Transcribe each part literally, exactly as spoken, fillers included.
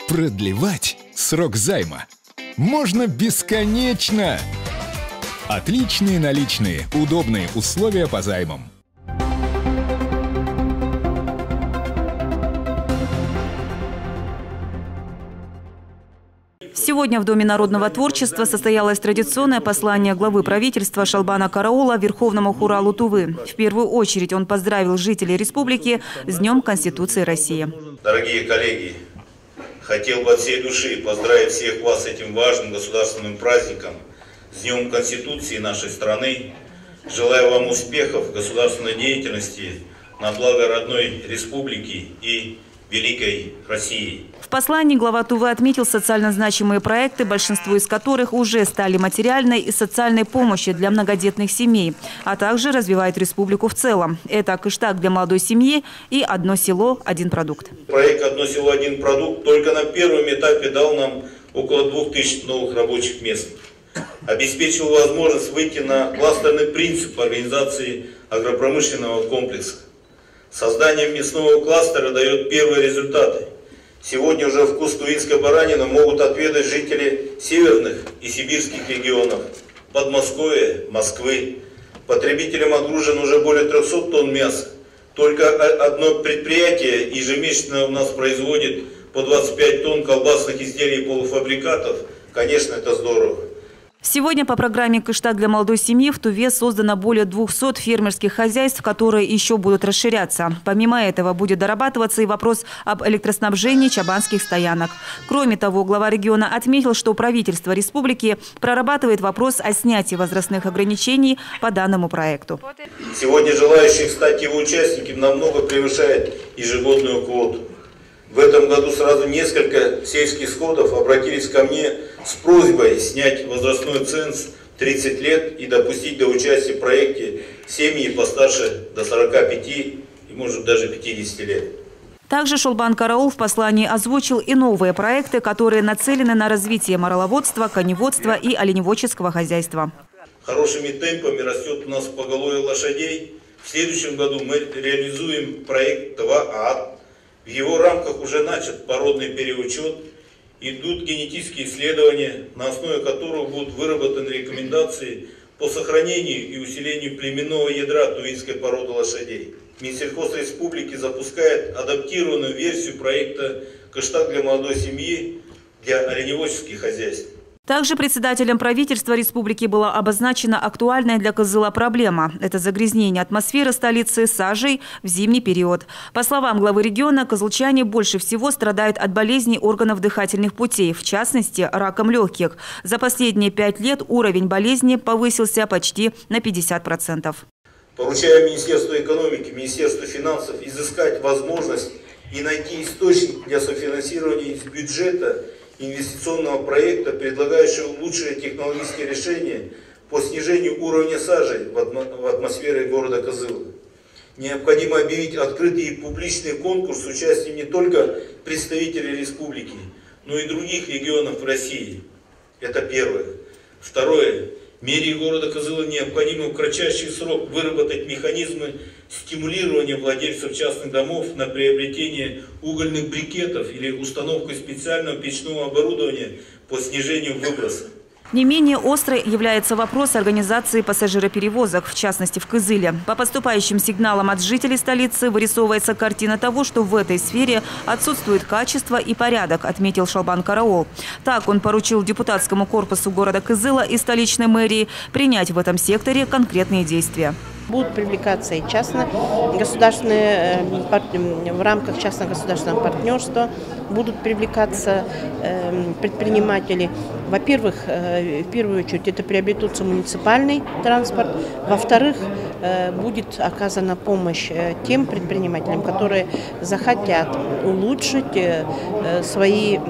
Продлевать срок займа можно бесконечно. Отличные наличные, удобные условия по займам. Сегодня в Доме народного творчества состоялось традиционное послание главы правительства Шолбана Караола Верховному Хуралу Тувы. В первую очередь он поздравил жителей республики с Днем Конституции России. Дорогие коллеги, хотел бы от всей души поздравить всех вас с этим важным государственным праздником, с Днем Конституции нашей страны. Желаю вам успехов в государственной деятельности на благо родной республики и великой России. В послании глава Тувы отметил социально значимые проекты, большинство из которых уже стали материальной и социальной помощью для многодетных семей, а также развивает республику в целом. Это кыштак для молодой семьи и «Одно село, один продукт». Проект «Одно село, один продукт» только на первом этапе дал нам около двух тысяч новых рабочих мест. Обеспечил возможность выйти на кластерный принцип организации агропромышленного комплекса. Создание мясного кластера дает первые результаты. Сегодня уже вкус тувинской баранины могут отведать жители северных и сибирских регионов, Подмосковья, Москвы. Потребителям отгружено уже более трёхсот тонн мяса. Только одно предприятие ежемесячно у нас производит по двадцать пять тонн колбасных изделий и полуфабрикатов. Конечно, это здорово. Сегодня по программе «Кыштак для молодой семьи» в Туве создано более двухсот фермерских хозяйств, которые еще будут расширяться. Помимо этого будет дорабатываться и вопрос об электроснабжении чабанских стоянок. Кроме того, глава региона отметил, что правительство республики прорабатывает вопрос о снятии возрастных ограничений по данному проекту. Сегодня желающих стать его участниками намного превышает ежегодную квоту. В этом году сразу несколько сельских сходов обратились ко мне с просьбой снять возрастной ценз тридцать лет и допустить до участия в проекте семьи постарше до сорока пяти и может даже пятидесяти лет. Также Шолбан Караол в послании озвучил и новые проекты, которые нацелены на развитие мороловодства, коневодства и оленеводческого хозяйства. Хорошими темпами растет у нас поголовье лошадей. В следующем году мы реализуем проект два А. В его рамках уже начат породный переучет, идут генетические исследования, на основе которых будут выработаны рекомендации по сохранению и усилению племенного ядра тувинской породы лошадей. Минсельхоз Республики запускает адаптированную версию проекта «Кыштак для молодой семьи» для оленеводческих хозяйств. Также председателем правительства республики была обозначена актуальная для Кызыла проблема – это загрязнение атмосферы столицы сажей в зимний период. По словам главы региона, кызылчане больше всего страдают от болезней органов дыхательных путей, в частности, раком легких. За последние пять лет уровень болезни повысился почти на пятьдесят процентов. Поручаем Министерству экономики, Министерству финансов изыскать возможность и найти источник для софинансирования из бюджета инвестиционного проекта, предлагающего лучшие технологические решения по снижению уровня сажи в атмосфере города Кызыла. Необходимо объявить открытый и публичный конкурс с участием не только представителей республики, но и других регионов России. Это первое. Второе. Мере города Кызыла необходимо в кратчайший срок выработать механизмы стимулирования владельцев частных домов на приобретение угольных брикетов или установку специального печного оборудования по снижению выброса. Не менее острой является вопрос организации пассажироперевозок, в частности в Кызыле. По поступающим сигналам от жителей столицы вырисовывается картина того, что в этой сфере отсутствует качество и порядок, отметил Шолбан Караол. Так он поручил депутатскому корпусу города Кызыла и столичной мэрии принять в этом секторе конкретные действия. Будут привлекаться и частно-государственные, в рамках частно-государственного партнерства будут привлекаться предприниматели. Во-первых, в первую очередь это приобретутся муниципальный транспорт. Во-вторых, будет оказана помощь тем предпринимателям, которые захотят улучшить свои,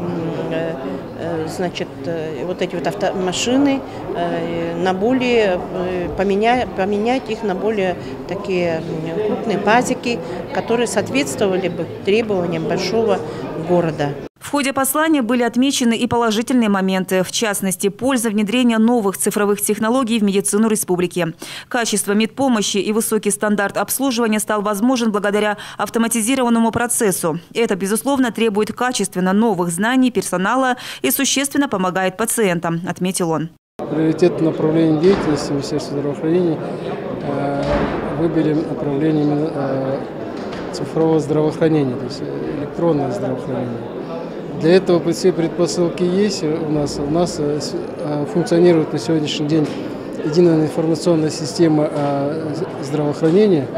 значит, вот эти вот автомашины, на более, поменять, поменять их на более такие крупные пазики, которые соответствовали бы требованиям большого города. В В ходе послания были отмечены и положительные моменты, в частности, польза внедрения новых цифровых технологий в медицину республики. Качество медпомощи и высокий стандарт обслуживания стал возможен благодаря автоматизированному процессу. Это, безусловно, требует качественно новых знаний персонала и существенно помогает пациентам, отметил он. Приоритетное направление деятельности Министерства здравоохранения выбили направление цифрового здравоохранения, то есть электронное здравоохранение. Для этого все предпосылки есть. У нас, у нас функционирует на сегодняшний день единая информационная система здравоохранения,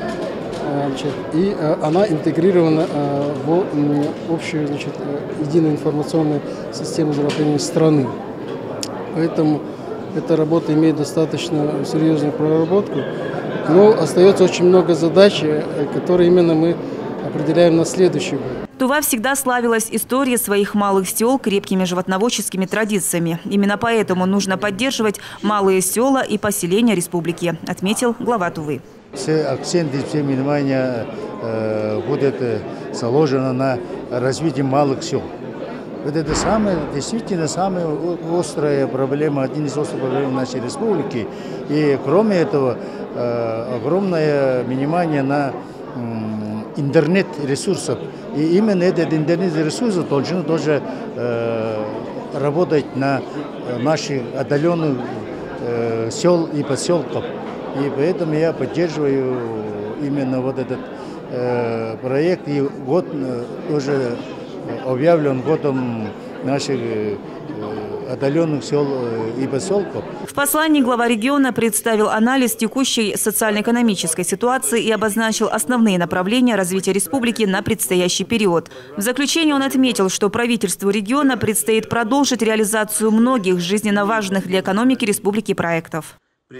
и она интегрирована в общую, значит, единую информационную систему здравоохранения страны. Поэтому эта работа имеет достаточно серьезную проработку, но остается очень много задач, которые именно мы определяем на следующий год. Тува всегда славилась историей своих малых сел крепкими животноводческими традициями. Именно поэтому нужно поддерживать малые села и поселения республики, отметил глава Тувы. Все акценты, все внимание э, будет заложено на развитие малых сел. Вот это самая, действительно самая острая проблема, один из острых проблем нашей республики. И кроме этого, э, огромное внимание на э, интернет-ресурсов. И именно этот интернет-ресурс должен тоже э, работать на наших отдаленных э, сел и поселков. И поэтому я поддерживаю именно вот этот э, проект. И год э, уже объявлен годом наших э, отдаленных сел и поселков. В послании глава региона представил анализ текущей социально-экономической ситуации и обозначил основные направления развития республики на предстоящий период. В заключение он отметил, что правительству региона предстоит продолжить реализацию многих жизненно важных для экономики республики проектов.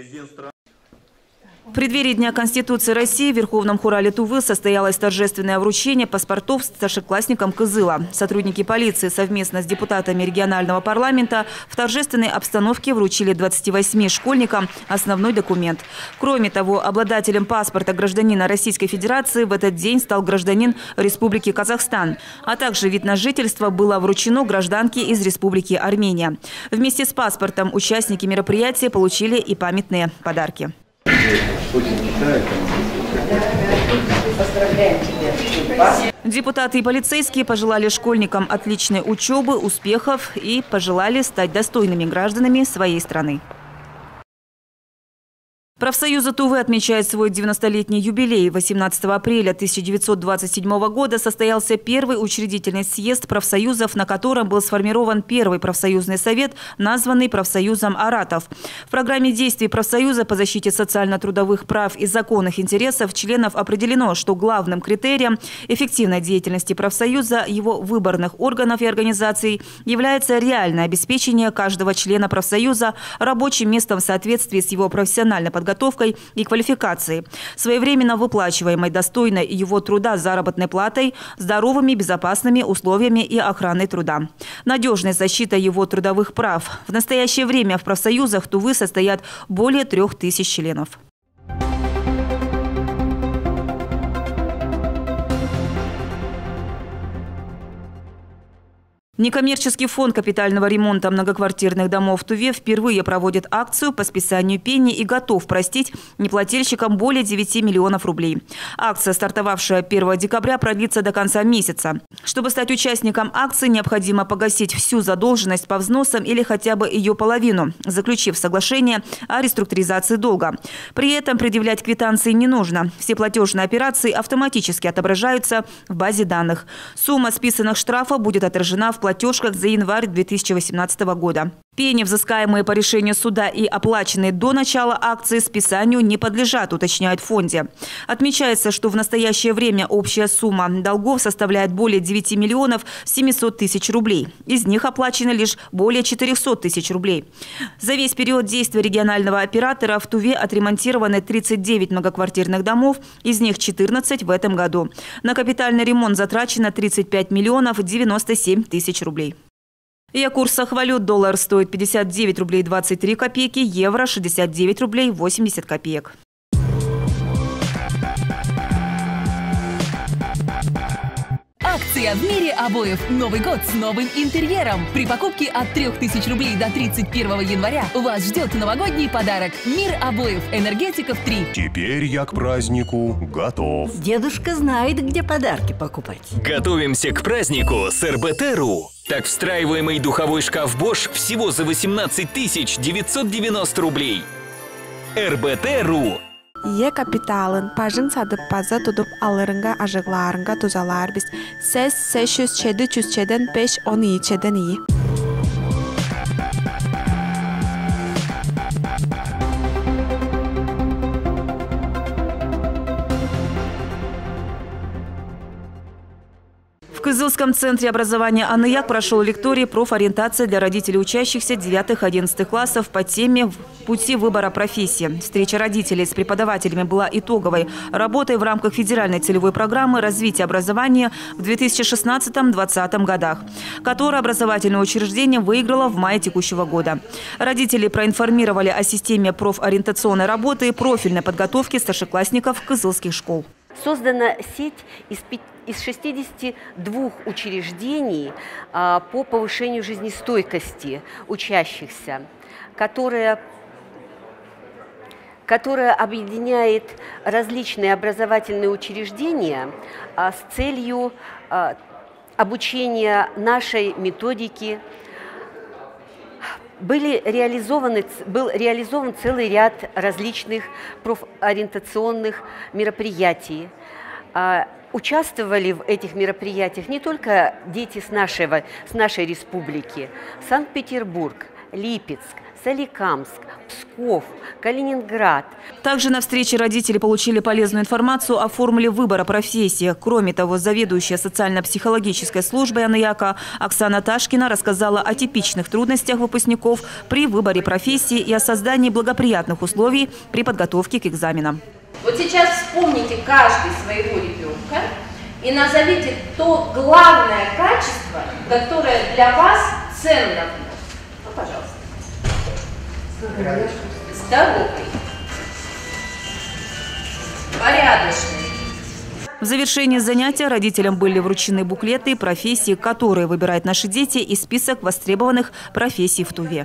В преддверии Дня Конституции России в Верховном Хурале Тувы состоялось торжественное вручение паспортов старшеклассникам Кызыла. Сотрудники полиции совместно с депутатами регионального парламента в торжественной обстановке вручили двадцати восьми школьникам основной документ. Кроме того, обладателем паспорта гражданина Российской Федерации в этот день стал гражданин Республики Казахстан, а также вид на жительство было вручено гражданке из Республики Армения. Вместе с паспортом участники мероприятия получили и памятные подарки. Депутаты и полицейские пожелали школьникам отличной учебы, успехов и пожелали стать достойными гражданами своей страны. Профсоюзы Тувы отмечают свой девяностолетний юбилей. восемнадцатого апреля тысяча девятьсот двадцать седьмого года состоялся первый учредительный съезд профсоюзов, на котором был сформирован первый профсоюзный совет, названный профсоюзом «Аратов». В программе действий профсоюза по защите социально-трудовых прав и законных интересов членов определено, что главным критерием эффективной деятельности профсоюза, его выборных органов и организаций является реальное обеспечение каждого члена профсоюза рабочим местом в соответствии с его профессиональной подготовкой и квалификации, своевременно выплачиваемой достойной его труда заработной платой, здоровыми, безопасными условиями и охраной труда. Надежной защитой его трудовых прав. В настоящее время в профсоюзах Тувы состоят более трех тысяч членов. Некоммерческий фонд капитального ремонта многоквартирных домов в Туве впервые проводит акцию по списанию пени и готов простить неплательщикам более девяти миллионов рублей. Акция, стартовавшая первого декабря, продлится до конца месяца. Чтобы стать участником акции, необходимо погасить всю задолженность по взносам или хотя бы ее половину, заключив соглашение о реструктуризации долга. При этом предъявлять квитанции не нужно. Все платежные операции автоматически отображаются в базе данных. Сумма списанных штрафов будет отражена в платежах платежках за январь две тысячи восемнадцатого года. Пени, взыскаемые по решению суда и оплаченные до начала акции, списанию не подлежат, уточняют в фонде. Отмечается, что в настоящее время общая сумма долгов составляет более девяти миллионов семисот тысяч рублей. Из них оплачено лишь более четырехсот тысяч рублей. За весь период действия регионального оператора в Туве отремонтированы тридцать девять многоквартирных домов, из них четырнадцать в этом году. На капитальный ремонт затрачено тридцать пять миллионов девяносто семь тысяч рублей. И о курсах валют: доллар стоит пятьдесят девять рублей двадцать три копейки, евро шестьдесят девять рублей восемьдесят копеек. Акции Акция в мире обоев. Новый год с новым интерьером. При покупке от трёх тысяч рублей до тридцать первого января вас ждет новогодний подарок. Мир обоев. Энергетиков три. Теперь я к празднику готов. Дедушка знает, где подарки покупать. Готовимся к празднику с эр бэ тэ точка ру. Так встраиваемый духовой шкаф Bosch всего за восемнадцать тысяч девятьсот девяносто рублей. эр бэ тэ точка ру. Е капиталын пажын садып паза тудуп алырынга ажыгларынга тузалар биз. Сез сешүз чеди чүз чеден пеш он iyi чеден iyi. В Кызылском центре образования «Анияк» прошел лекторий «Профориентация для родителей учащихся девятых-одиннадцатых классов» по теме «Пути выбора профессии». Встреча родителей с преподавателями была итоговой работой в рамках федеральной целевой программы развития образования в две тысячи шестнадцатом — две тысячи двадцатом годах, которую образовательное учреждение выиграло в мае текущего года. Родители проинформировали о системе профориентационной работы и профильной подготовки старшеклассников кызылских школ. Создана сеть из из шестидесяти двух учреждений а, по повышению жизнестойкости учащихся, которая, которая объединяет различные образовательные учреждения а, с целью а, обучения нашей методики. Были реализованы, был реализован целый ряд различных профориентационных мероприятий. А, Участвовали в этих мероприятиях не только дети с, нашего, с нашей республики. Санкт-Петербург, Липецк, Соликамск, Псков, Калининград. Также на встрече родители получили полезную информацию о формуле выбора профессии. Кроме того, заведующая социально-психологической службой «Анияка» Оксана Ташкина рассказала о типичных трудностях выпускников при выборе профессии и о создании благоприятных условий при подготовке к экзаменам. Вот сейчас вспомните каждый своего ребенка и назовите то главное качество, которое для вас ценно. Ну, пожалуйста. Здоровый. Порядочный. В завершении занятия родителям были вручены буклеты профессий, которые выбирают наши дети, и список востребованных профессий в Туве.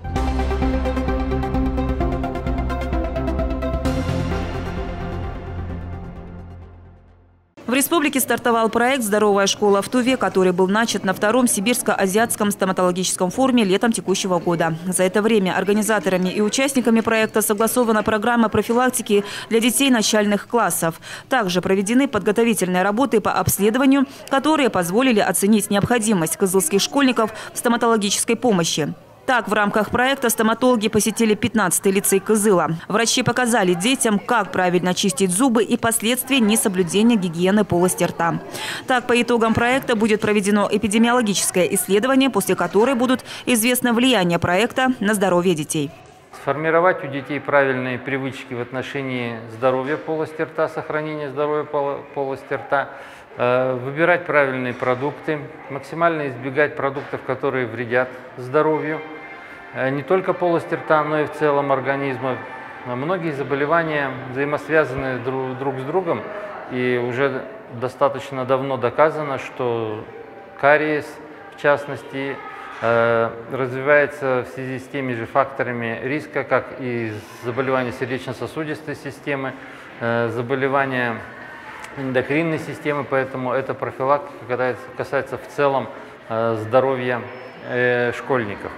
В республике стартовал проект «Здоровая школа в Туве», который был начат на втором Сибирско-Азиатском стоматологическом форуме летом текущего года. За это время организаторами и участниками проекта согласована программа профилактики для детей начальных классов. Также проведены подготовительные работы по обследованию, которые позволили оценить необходимость кызылских школьников в стоматологической помощи. Так, в рамках проекта стоматологи посетили пятнадцатый лицей Кызыла. Врачи показали детям, как правильно чистить зубы и последствия несоблюдения гигиены полости рта. Так, по итогам проекта будет проведено эпидемиологическое исследование, после которой будут известны влияние проекта на здоровье детей. Сформировать у детей правильные привычки в отношении здоровья полости рта, сохранения здоровья полости рта, выбирать правильные продукты, максимально избегать продуктов, которые вредят здоровью. Не только полости рта, но и в целом организма. Многие заболевания взаимосвязаны друг с другом, и уже достаточно давно доказано, что кариес, в частности, развивается в связи с теми же факторами риска, как и заболевания сердечно-сосудистой системы, заболевания эндокринной системы, поэтому эта профилактика касается в целом здоровья школьников.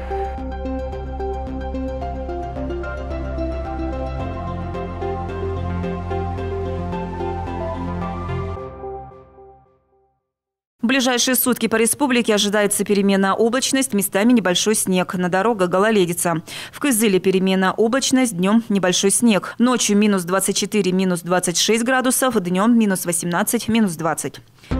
В ближайшие сутки по республике ожидается переменная облачность, местами небольшой снег. На дорогах гололедица. В Кызыле переменная облачность, днем небольшой снег. Ночью минус двадцать четыре, минус двадцать шесть градусов, днем минус восемнадцать, минус двадцать.